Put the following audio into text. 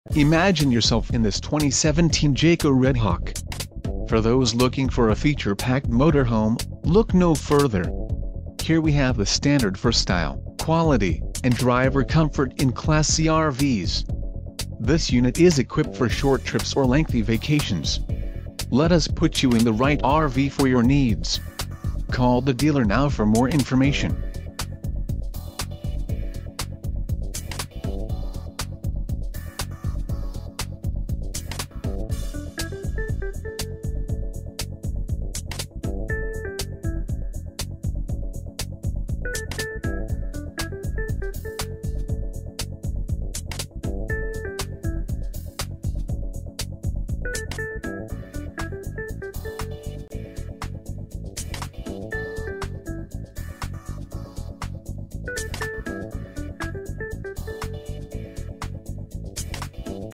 Imagine yourself in this 2017 Jayco Redhawk. For those looking for a feature-packed motorhome, look no further. Here we have the standard for style, quality, and driver comfort in Class C RVs. This unit is equipped for short trips or lengthy vacations. Let us put you in the right RV for your needs. Call the dealer now for more information.